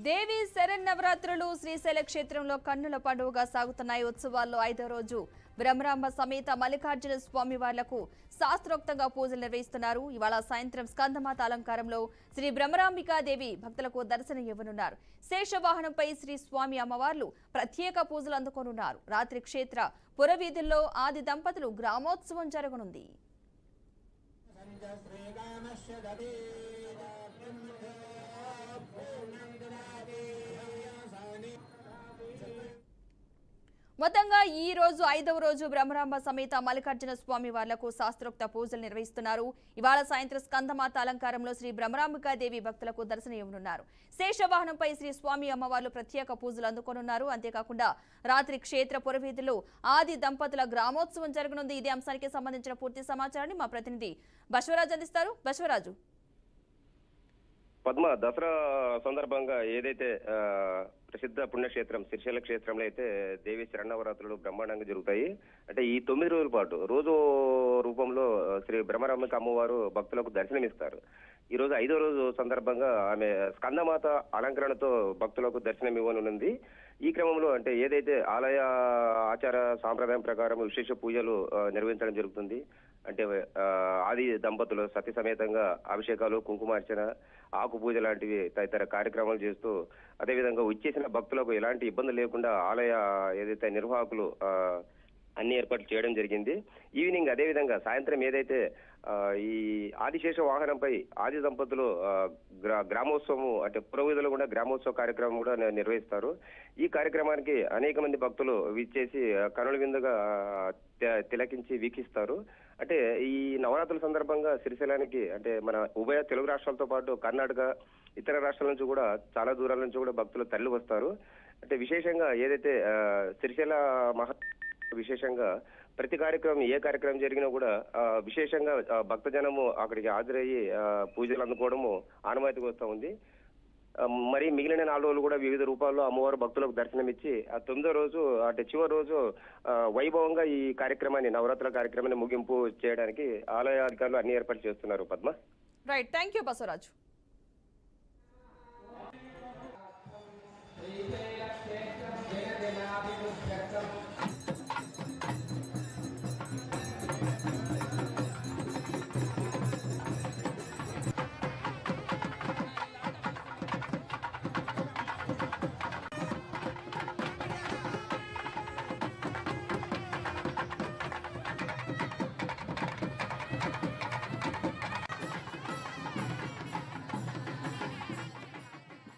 దేవి శరన్నవరాత్రులు శ్రీశైల క్షేత్రంలో కన్నుల పండుగగా సాగుతున్నాయి. ఉత్సవాల్లో 5వ రోజు బ్రహ్మరాంబ సమేత మల్లికార్జున స్వామి వార్లకు శాస్త్రోక్తంగా పూజలు నిర్వహిస్తున్నారు. ఇవాళ సాయంత్రం స్కందమాత అలంకారంలో శ్రీ బ్రహ్మరాంబికాదేవి భక్తులకు దర్శనం ఇవ్వనున్నారు. శేషవాహనంపై శ్రీ స్వామి అమ్మవార్లు ప్రత్యేక పూజలు అందుకోనున్నారు. రాత్రి క్షేత్ర పురవీధుల్లో ఆది దంపతులు గ్రామోత్సవం జరగనుంది. మొత్తంగా ఈ రోజు 5వ రోజు బ్రహ్మరాంబ సమేత మల్లికార్జున స్వామి వార్లకు శాస్త్రోక్త పూజలు నిర్వహిస్తున్నారు. ఇవాళ సాయంత్రం స్కందమాత అలంకారంలో శ్రీ బ్రహ్మరాంబికాదేవి భక్తులకు దర్శనం ఇవ్వనున్నారు. శేషవాహనంపై శ్రీ స్వామి అమ్మవార్లు ప్రత్యేక పూజలు అందుకోనున్నారు. అంతేకాకుండా రాత్రి క్షేత్ర పురవీధులు ఆది దంపతుల గ్రామోత్సవం జరగనుంది. ఇదే అంశానికి సంబంధించిన పూర్తి సమాచారాన్ని మా ప్రతినిధి బసవరాజు అందిస్తారు. బసవరాజు, పద్మ, దసరా సందర్భంగా ఏదైతే ప్రసిద్ధ పుణ్యక్షేత్రం శ్రీశైల క్షేత్రంలో అయితే దేవి శరన్నవరాత్రులు బ్రహ్మాండంగా జరుగుతాయి. అంటే ఈ 9 రోజుల పాటు రోజు రూపంలో శ్రీ బ్రహ్మరాంబిక అమ్మవారు భక్తులకు దర్శనమిస్తారు. ఈ రోజు 5వ రోజు సందర్భంగా ఆమె స్కందమాత అలంకరణతో భక్తులకు దర్శనం ఇవ్వనున్నది. ఈ క్రమంలో అంటే ఏదైతే ఆలయ ఆచార సాంప్రదాయం ప్రకారం విశేష పూజలు నిర్వహించడం జరుగుతుంది. అంటే ఆది దంపతులు సతీ సమేతంగా అభిషేకాలు, కుంకుమార్చన, ఆకు పూజ లాంటివి తదితర కార్యక్రమాలు చేస్తూ అదేవిధంగా వచ్చేసిన భక్తులకు ఎలాంటి ఇబ్బందులు లేకుండా ఆలయ ఏదైతే నిర్వాహకులు అన్ని ఏర్పాట్లు చేయడం జరిగింది. ఈవినింగ్ అదేవిధంగా సాయంత్రం ఏదైతే ఈ ఆదిశేష వాహనంపై ఆది దంపతులు గ్రామోత్సవం అంటే పురోవిధులు కూడా గ్రామోత్సవ కార్యక్రమం కూడా నిర్వహిస్తారు. ఈ కార్యక్రమానికి అనేక మంది భక్తులు విచ్చేసి కనుల విందుగా తిలకించి వీక్షిస్తారు. అంటే ఈ నవరాత్రుల సందర్భంగా శ్రీశైలానికి అంటే మన ఉభయ తెలుగు రాష్ట్రాలతో పాటు కర్ణాటక, ఇతర రాష్ట్రాల నుంచి కూడా చాలా దూరాల నుంచి కూడా భక్తులు తరలి వస్తారు. అంటే విశేషంగా ఏదైతే శ్రీశైల విశేషంగా ప్రతి కార్యక్రమం ఏ కార్యక్రమం జరిగినా కూడా విశేషంగా భక్తజనము అక్కడికి హాజరయ్యి పూజలు అందుకోవడము ఆనవాయితీగా వస్తూ ఉంది. మరి మిగిలిన 4 రోజులు కూడా వివిధ రూపాల్లో అమ్మవారు భక్తులకు దర్శనమిచ్చి ఆ 9వ రోజు అంటే చివరి రోజు వైభవంగా ఈ కార్యక్రమాన్ని నవరాత్రుల కార్యక్రమాన్ని ముగింపు చేయడానికి ఆలయ అధికారులు అన్ని ఏర్పాట్లు చేస్తున్నారు. Padma, right, thank you Basavaraju.